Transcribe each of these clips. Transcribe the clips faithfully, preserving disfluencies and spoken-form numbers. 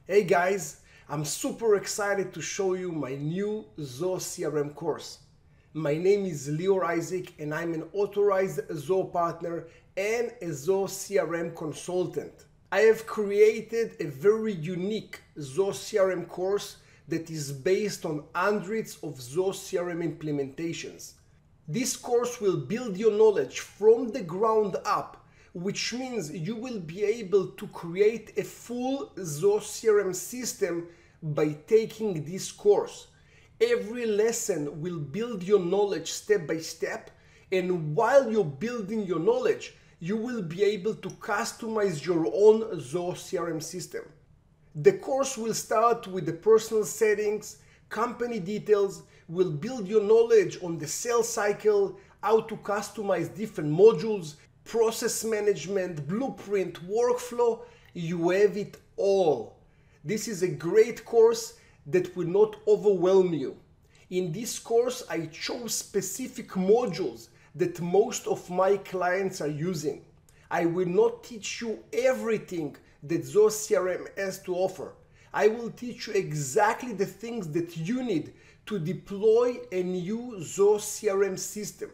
Hey guys, I'm super excited to show you my new Zoho C R M course. My name is Lior Isaac and I'm an authorized Zoho partner and a Zoho C R M consultant. I have created a very unique Zoho C R M course that is based on hundreds of Zoho C R M implementations. This course will build your knowledge from the ground up, which means you will be able to create a full Zoho C R M system by taking this course. Every lesson will build your knowledge step by step, and while you're building your knowledge, you will be able to customize your own Zoho C R M system. The course will start with the personal settings, company details, will build your knowledge on the sales cycle, how to customize different modules, process management, blueprint, workflow. You have it all. This is a great course that will not overwhelm you. In this course, I chose specific modules that most of my clients are using. I will not teach you everything that Zoho C R M has to offer. I will teach you exactly the things that you need to deploy a new Zoho C R M system.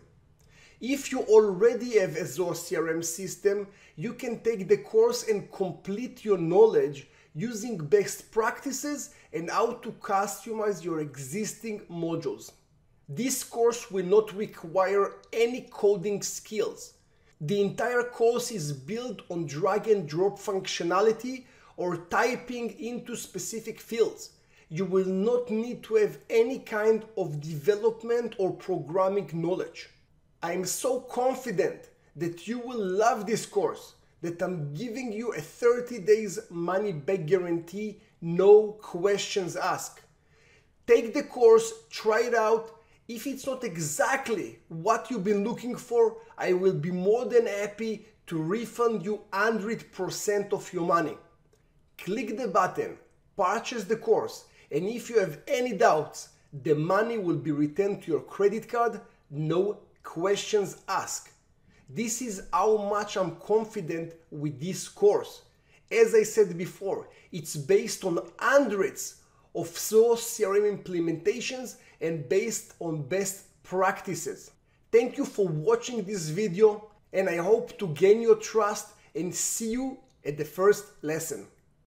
If you already have a Zoho C R M system, you can take the course and complete your knowledge using best practices and how to customize your existing modules. This course will not require any coding skills. The entire course is built on drag and drop functionality or typing into specific fields. You will not need to have any kind of development or programming knowledge. I am so confident that you will love this course that I'm giving you a thirty days money back guarantee, no questions asked. Take the course, try it out. If it's not exactly what you've been looking for, I will be more than happy to refund you one hundred percent of your money. Click the button, purchase the course, and if you have any doubts, the money will be returned to your credit card, no questions asked. This is how much I'm confident with this course. As I said before, it's based on hundreds of Zoho C R M implementations and based on best practices. Thank you for watching this video, and I hope to gain your trust and see you at the first lesson.